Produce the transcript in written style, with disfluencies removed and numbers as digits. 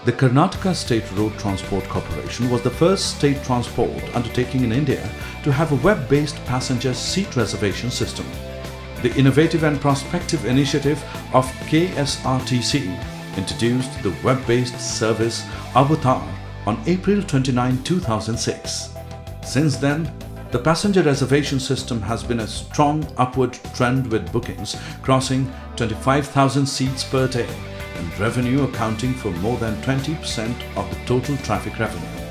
The Karnataka State Road Transport Corporation was the first state transport undertaking in India to have a web-based passenger seat reservation system. The innovative and prospective initiative of KSRTC introduced the web-based service Avatar on April 29, 2006. Since then, the passenger reservation system has been a strong upward trend with bookings crossing 25,000 seats per day and revenue accounting for more than 20% of the total traffic revenue.